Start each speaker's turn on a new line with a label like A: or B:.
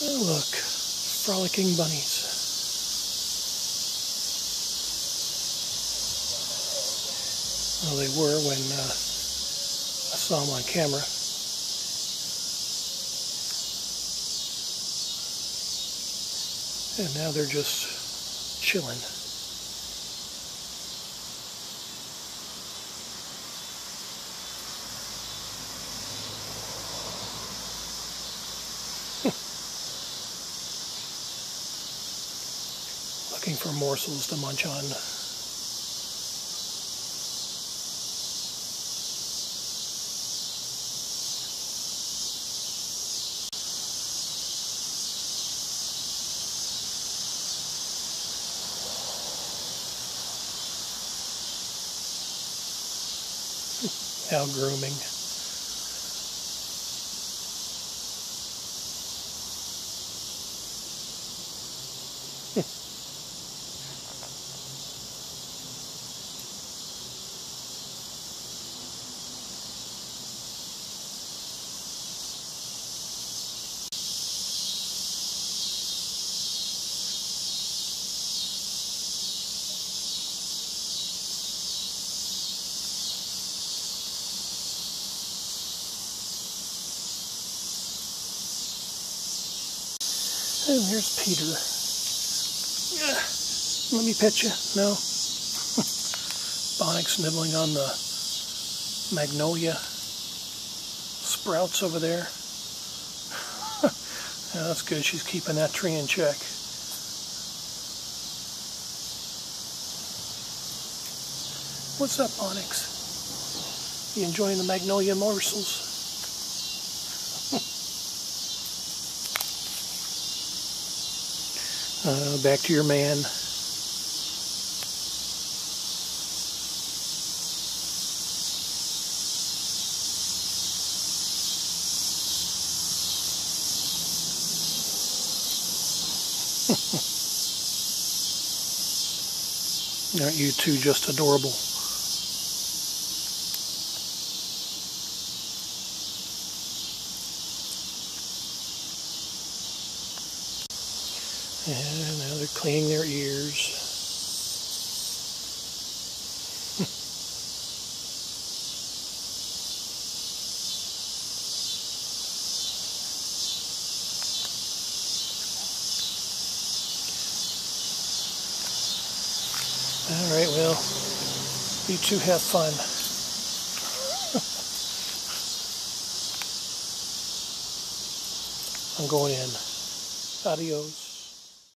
A: Oh, look, frolicking bunnies. Well, they were when I saw them on camera. And now they're just chilling. Looking for morsels to munch on. Now grooming. And here's Peter. Yeah. Let me pet you. No. Bonix nibbling on the magnolia sprouts over there. Yeah, that's good. She's keeping that tree in check. What's up, Bonix? You enjoying the magnolia morsels? Back to your man. Aren't you two just adorable? And now they're cleaning their ears. All right, well, you two have fun. I'm going in. Adios.